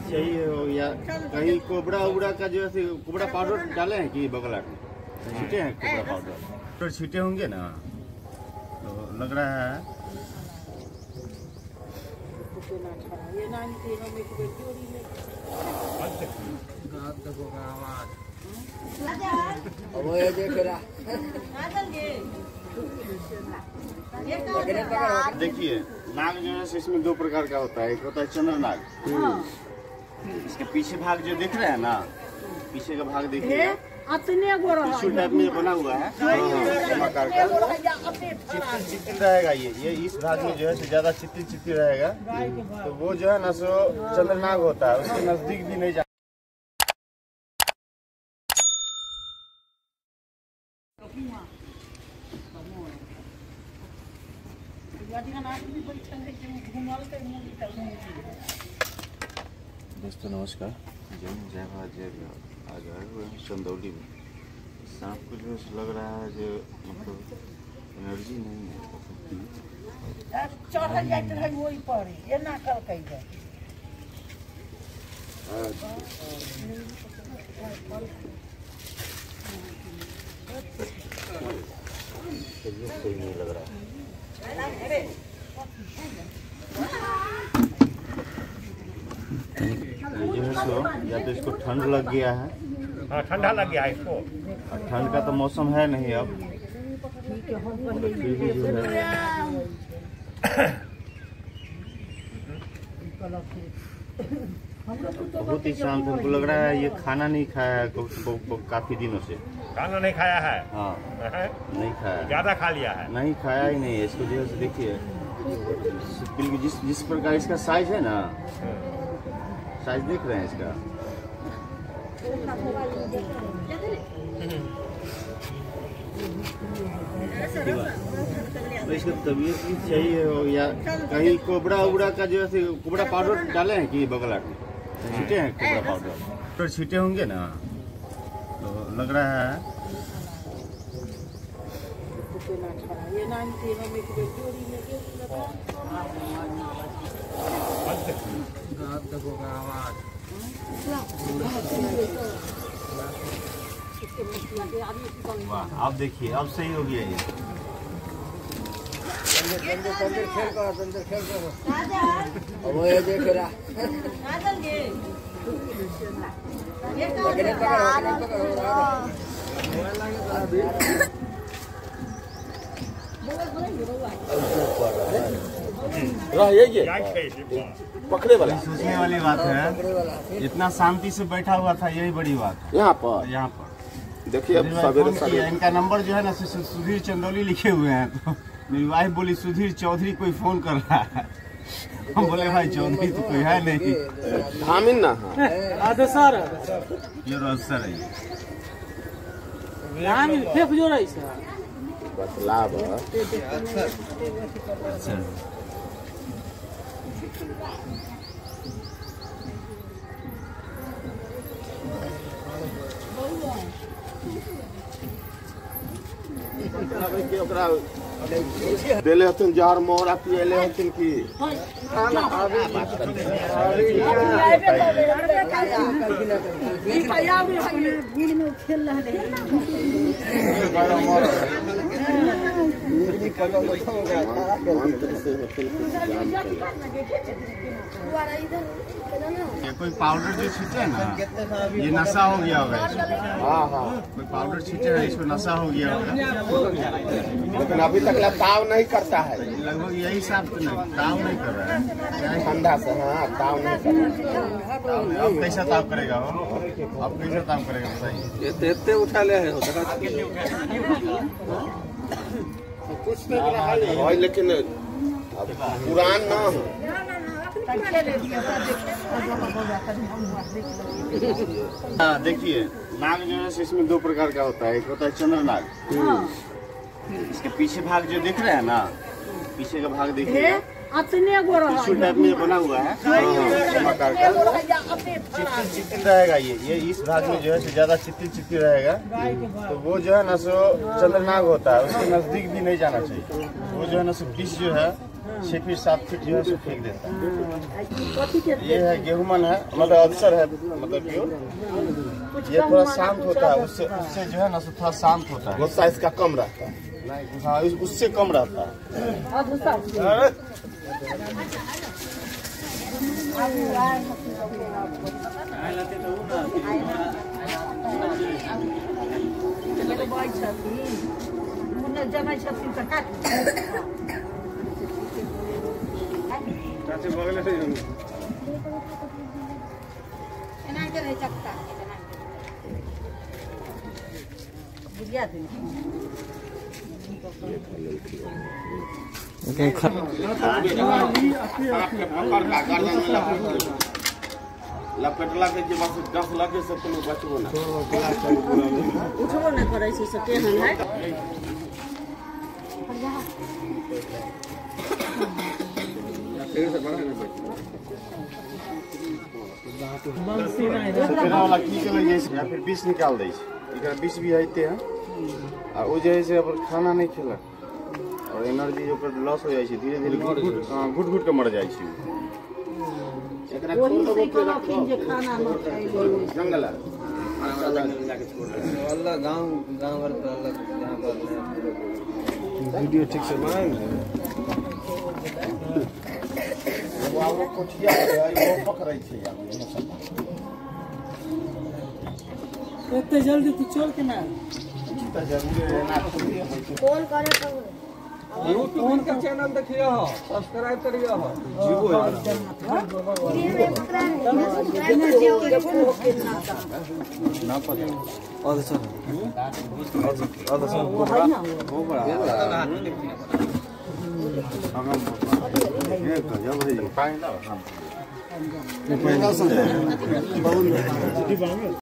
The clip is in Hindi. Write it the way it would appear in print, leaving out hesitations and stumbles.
चाहिए हो या कहीं कोबरा उबरा का जो है कोबरा पाउडर डाले हैं कि बगलाट में छीटे हैं कोबरा पाउडर तो छीटे होंगे ना तो लग रहा है देखिए नाग जो है इसमें दो प्रकार का होता है। एक होता है चंद्र नाग, इसके पीछे भाग जो दिख रहा है ना, पीछे का भाग देखिए त्रिशूल टाइप में बना हुआ है आकार का, चित्तिल रहेगा। ये इस भाग में जो है ज्यादा चित्तिल रहेगा, तो वो जो है ना सो चंद्र नाग होता है, उसके नजदीक भी नहीं जा। दोस्तों नमस्कार, जय भारत जय बिहार। आज आए हुए हैं चंदौली में। सांप को जो लग रहा है जो मतलब एनर्जी नहीं है, सही नहीं लग रहा है। जो है सो या तो इसको ठंड लग गया है। हाँ, ठंडा लग गया है इसको। ठंड का तो मौसम है नहीं अब, फिर भी जो है बहुत ही शांत। हमको लग रहा है ये खाना नहीं खाया है काफी दिनों से। खाना नहीं खाया है? हाँ, नहीं खाया, ज्यादा खा लिया है। नहीं खाया ही नहीं है इसको। जो है देखिए बिल्कुल जिस प्रकार इसका साइज है ना, साइज देख रहे हैं इसका। तो इसका तबीयत भी चाहिए हो या कहीं कोबरा उबरा का जो है कोबरा पाउडर डाले हैं कि बगलाट में छीटे हैं कोबरा पाउडर तो छीटे होंगे ना, तो लग रहा है वाह। अब देखिए अब सही हो गया ये। पकड़े वाला सोचने वाली बात है, इतना शांति से बैठा हुआ था, यही बड़ी बात है। यहाँ पर देखिए अब सवेरे इनका नंबर जो है ना सुधीर चंदौली लिखे हुए हैं, तो मेरी वाइफ बोली सुधीर चौधरी कोई फोन कर रहा है। हम बोले भाई चौधरी तो कोई है नहीं, धामिन ना सर ये रोज सर है बतलाब देले हथिन जार मोहरा पियले हथिन की खाना आवे ये कोई पाउडर जो छीटे ना, ये नशा हो गया होगा इसको। हाँ कोई पाउडर छीटे है, इसको नशा हो गया होगा, लेकिन अभी तक ताव नहीं करता है। लगभग यही साफ तो नहीं ताव नहीं कर रहा है ठंडा से। हाँ, ताव नहीं कर रहा। अब कैसा ताव करेगा वो? अब कैसा ताव करेगा बताइए? ये देते उठा ले है कुछ नहीं, लेकिन पुरान ना हो। देखिए नाग जो है इसमें दो प्रकार का होता है। एक होता है चंद्र नाग, इसके पीछे भाग जो दिख रहा है ना, पीछे का भाग देखिए त्रिशूल टाइप में बना हुआ है आकार का, चित्तिल रहेगा। ये इस भाग में जो है ज्यादा चित्तिल रहेगा, तो वो जो है ना सो चंद्र नाग होता है, उसके नजदीक भी नहीं जाना चाहिए। वो जो है ना सो विष जो है 6 फीट 7 फीट जो है सो फेंक देता है। ये है गेहूमन है, मतलब अवसर है, मतलब प्योर। ये थोड़ा शांत होता है, उससे जो है ना सो थोड़ा शांत होता है, वो साइज का कम रहता है। हाँ उससे कम रहता है। लपेटला के जे बस 10 लगे से तुम बचबो ना, उठबो ना करे छै से केहन है। सपेरा वाला की करे छै या फिर विष निकाल दै छै, एकरा विष भी आइते हैं आ ओ जे है से अपन खाना नहीं खेलक और एनर्जी जो ओकर लॉस हो जाइ छै, धीरे धीरे घुट के मर जाइ छै। एकरा ओही से कहलखिन जे खाना न खाइले जंगल अल्लाह गांव भर का अलग यहाँ पर वीडियो ठीक से बनाएंगे। वो कोठिया है वो पकड़ै छै यार, एते जल्दी तू चल के ना जरूरी है ना कॉल करे तो फोन का चैनल देखिए हो, सब्सक्राइब करिए हो। जीवो ना पता और सुन वो बड़ा ये तो जब है पानी ना